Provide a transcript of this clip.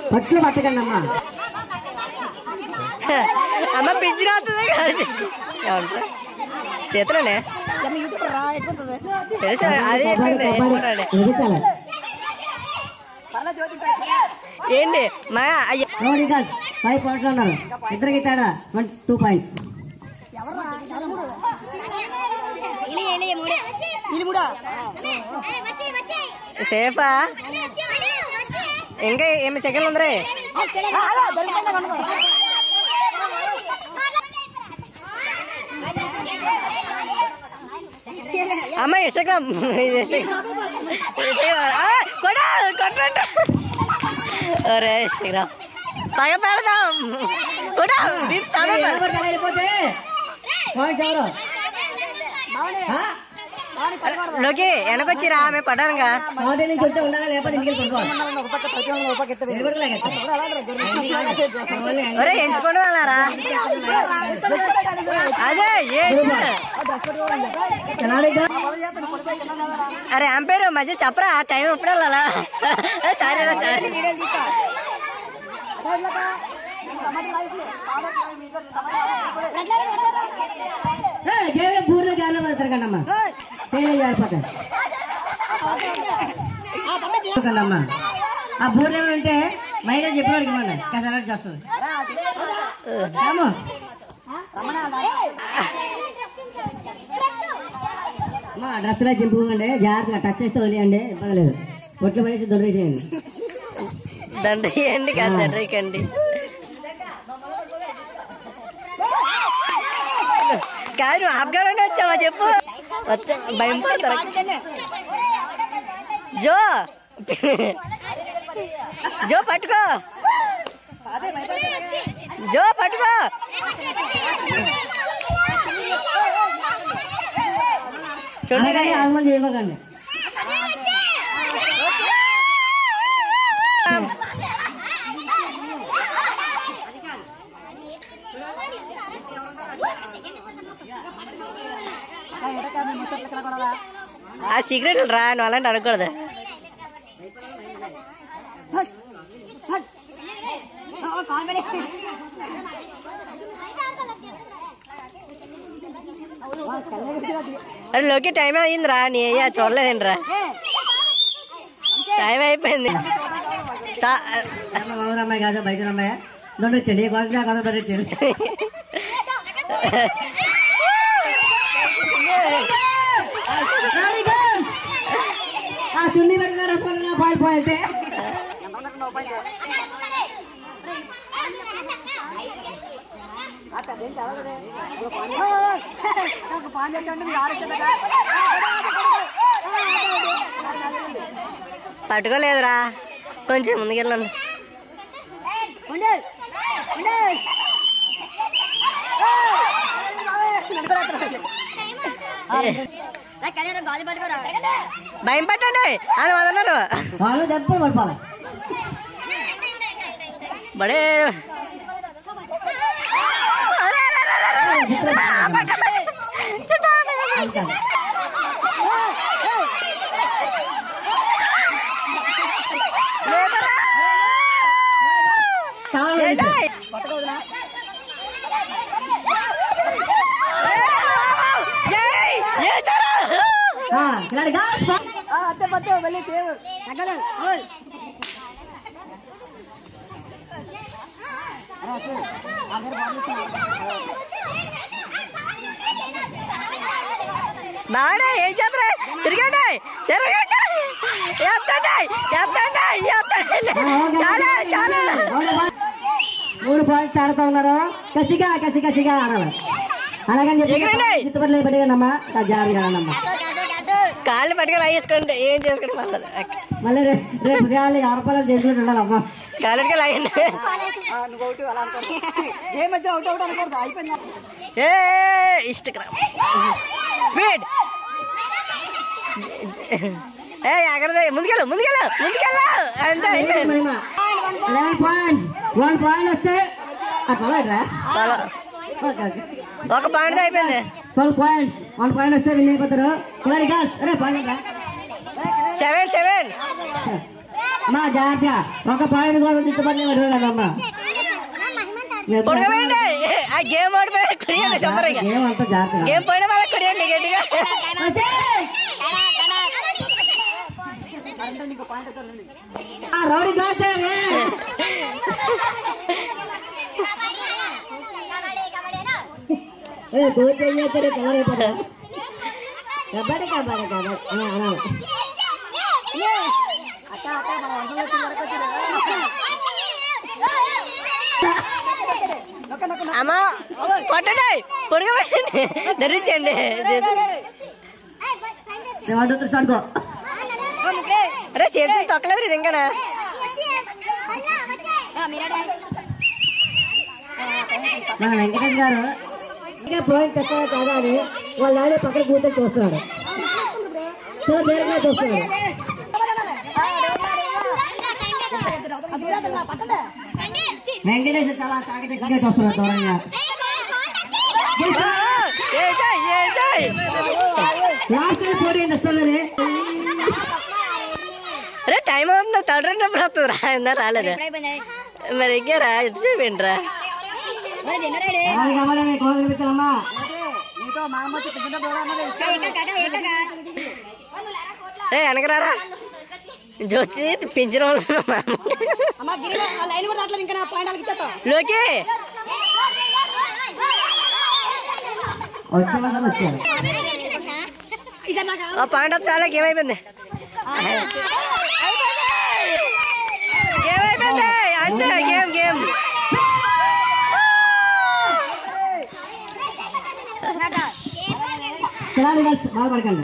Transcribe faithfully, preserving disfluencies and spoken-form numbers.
పట్లు పట్టకండి అమ్మా. అమ్మ పిచ్చి రాస్తుంది చేతులనే తెలుసు అదే ఏంటి మా అయ్యా ఫైవ్ పాయింట్స్ ఉన్నారు ఇద్దరికి తేడా వన్ టూ పాయింట్స్. సేఫా ఇంకా ఏమి సెకండ్లు ఉందరే అమ్మ ఇష్టం కొట్టండి అరే శ్రీరామ్ పగ పెడదాం కూడా లోకి వెనకొచ్చిరా మేము పడ్డానుగా ఒరే ఎంచుకోండి వాళ్ళారా అదే అరే అంపేరు మధ్య చెప్పరా టైం ఎప్పుడు వెళ్ళాలా చాలేరా చాలు బూర్లో గాలి పడతారు కదమ్మా చేయలేదు జారిపోతారు కదమ్మా. ఆ బూర్లు ఎవరంటే మైగా చెప్పిన వాడికి ఇవ్వండి కాస్త అలర్ట్ చేస్తుంది. అమ్మా డ్రెస్సులో చింపుకోండి జాగ్రత్తగా టచ్ చేస్తే వదిలేయండి ఇబ్బంది లేదు. ఒట్లు పడేసి దొరికేసేయండి దండ్రియండి కాదు దండ్రికండి కాదు నువ్వు ఆఫ్ఘన్ వచ్చావా చెప్పు వచ్చా భయం పడతారా జో జో పట్టుకో జో పట్టుకో చూడండి ఆగమని చేయకండి. ఆ సిగరెట్లు రా నువ్వు అలాంటి అడగకూడదు. అరే లోకి టైం అయిందిరా నీ అయ్యా చూడలేదండి రా టైం అయిపోయింది. అమ్మాయి కాదు బయట అమ్మాయి దొండొచ్చండి కాదు కాదు దొరొచ్చండి. చున్నీ పెట్టిన రసపల్లి పాయింట్ పాయింట్ పట్టుకోలేదురా కొంచెం ముందుకెళ్ళండి. భయం పట్టండి అని వదన్నారు బడే బాగా ఏం చేద్దరే తిరగండి తిరగండి ఎత్తండి ఎత్తండి ఎత్తండి చాలా చాలా మూడు పాయింట్స్ ఆడుతూ ఉన్నారు. కసిగా కసి కసిగా ఆడాలి అలాగని చెప్పి చుట్టుపక్కల పెట్టేయమ్మా జాగ్రత్తగా కాళ్ళు పట్టుకొని లాగేసుకోండి ఏం చేసుకోండి మళ్ళీ మళ్ళీ రేపు ఉదయాన్నే ఆరు రూపాయలు చేసుకుంటూ ఉండాలమ్మా. కాళ్ళు పట్టుకొని లాగండి. ఏ ఇష్టం స్పీడ్ ఏ అక్కడ ముందుకెళ్ళు ముందుకెళ్ళు ముందుకెళ్ళు అంతే లెవెన్ పాయింట్స్ వన్ పాయింట్ వస్తే ఒక పాయింట్ అయిపోయింది. ట్వెల్వ్ పాయింట్స్ వన్ పాయింట్ వస్తే విన్ అయిపోతారు. అరే పాయింట్ సెవెన్ సెవెన్ అమ్మా జాగ్రత్త ఒక పాయింట్ కూడా చుట్టుపక్కల పెట్టుకోగలమ్మా ఆ గేమ్ ఆడిపోయి కొడియండి చెప్పరిగా గేమ్ అంతా జాగ్రత్త గేమ్ పోయిన వాళ్ళకి కొడియండి గట్టిగా రౌడీ కాదు కోచ్ ఏం చేస్తాడు కలర్ అయిపోతాడు కబడ్డీ కబడ్డీ కబడ్డీ అనాలి అమ్మా కొట్టండి పొడుగు పెట్టండి ధరించండి స్టార్ట్కో అరే చేతి తొక్కలేదు ఇది ఇంకా మన వెంకటేష్ గారు ఇంకా పాయింట్ తక్కువ కాదా అని వాళ్ళ నాడే పక్కన కూర్చొని చూస్తున్నాడు చాలా దేరంగా చూస్తున్నాడు వెంకటేష్ చాలా చాకచక్యంగా చూస్తున్నాడు దూరంగా లాస్ట్ పోటీ ఇస్తానని అరే టైం అవుతుందా తడరండి వస్తుంది రా ఇందా రాలేదు మరి ఎగ్గారా ఎంతసేపు ఏంట్రా కోదమ్మా రే వెనకరారా జ్యోతి పెంచిన వాళ్ళు లోకి వచ్చాడు పాయింట్ చాలా గేమ్ అయిపోయింది గేమ్ అయిపోయింది అంతే గేమ్ గేమ్ బాధపడకండి